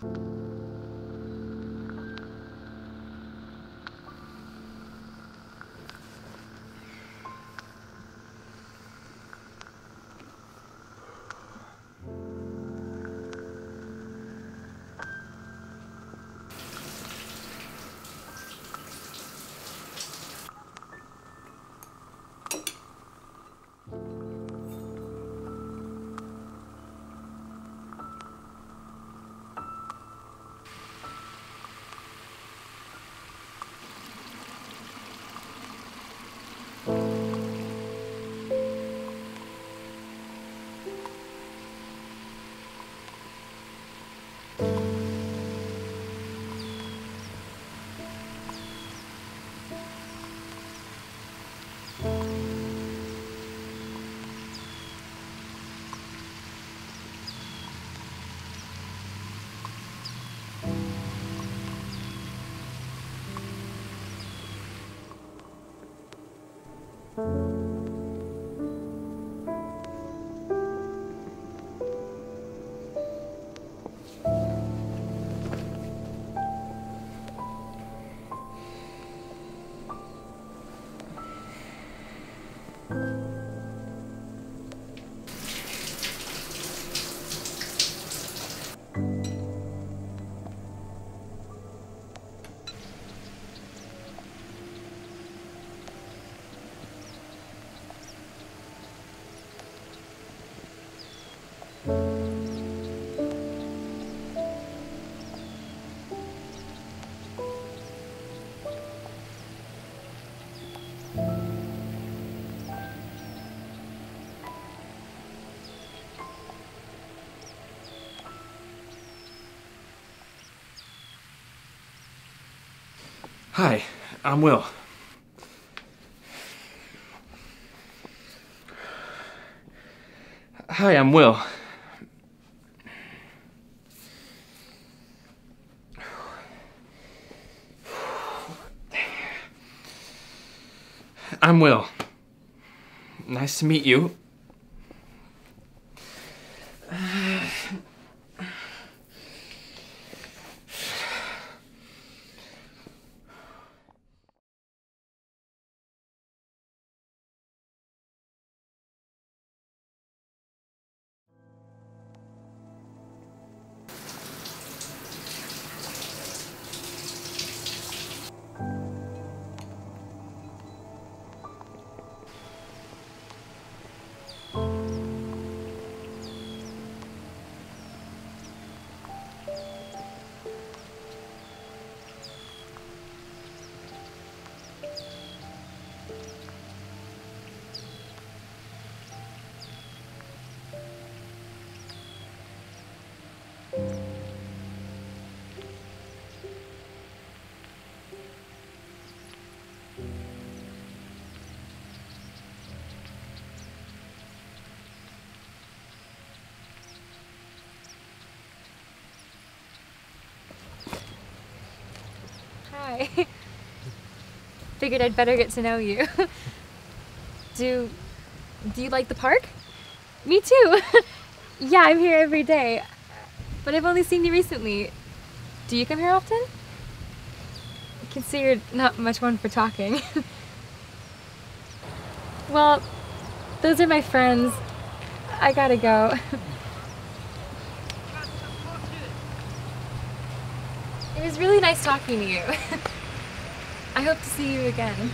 Hi, I'm Will. Hi, I'm Will. I'm Will. Nice to meet you. Hi. Figured I'd better get to know you. Do you like the park? Me too. Yeah, I'm here every day. But I've only seen you recently. Do you come here often? I can see you're not much one for talking. Well, those are my friends. I gotta go. It was really nice talking to you. I hope to see you again.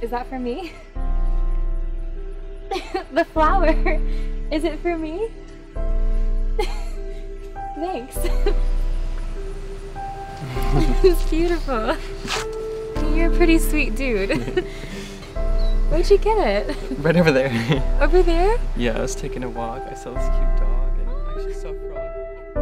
Is that for me? The flower. Is it for me? Thanks. It's beautiful. You're a pretty sweet dude. Where'd you get it? Right over there. Over there? Yeah, I was taking a walk. I saw this cute dog and I actually saw a frog.